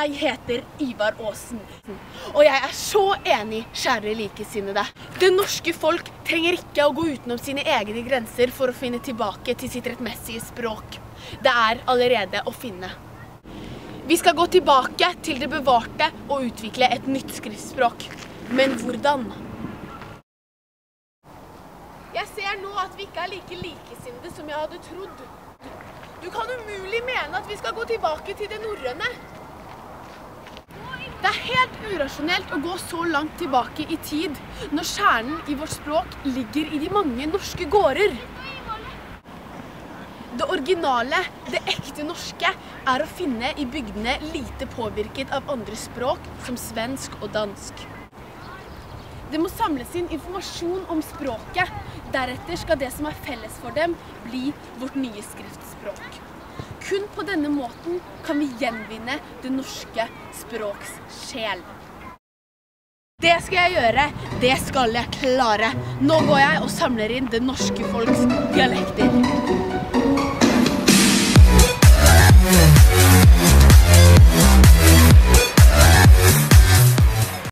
Jeg heter Ivar Aasen, og jeg er så enig, kjære likesinnede. Det norske folk trenger ikke å gå utenom sine egne grenser for å finne tilbake til sitt rettmessige språk. Det er allerede å finne. Vi skal gå tilbake til det bevarte og utvikle et nytt skriftspråk. Men hvordan? Jeg ser nå at vi ikke er like likesinnede som jeg hadde trodd. Du kan umulig mene at vi skal gå tilbake til det norrøne. Det er helt urasjonelt å gå så langt tilbake i tid, når kjernen i vårt språk ligger i de mange norske gårder. Det originale, det ekte norske, er å finne i bygdene lite påvirket av andre språk, som svensk og dansk. Det må samles inn informasjon om språket, deretter skal det som er felles for dem bli vårt nye skriftspråk. Kun på denne måten kan vi gjenvinne det norske språks sjel. Det skal jeg gjøre, det skal jeg klare. Nå går jeg og samler inn det norske folks dialekter.